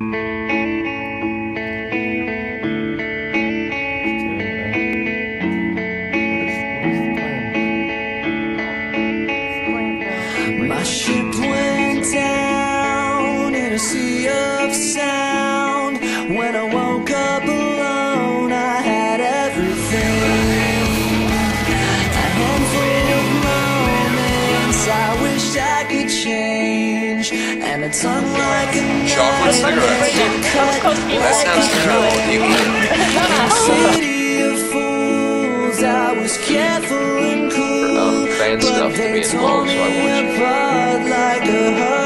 My ship went down in a sea of sound. When I woke up alone, I had everything. A handful of moments I wished I could change, and a tongue like a chocolate cigarettes. That sounds terrible. In a city of fools, I was careful and cool, fan stuff to be involved, so I want you. apart like a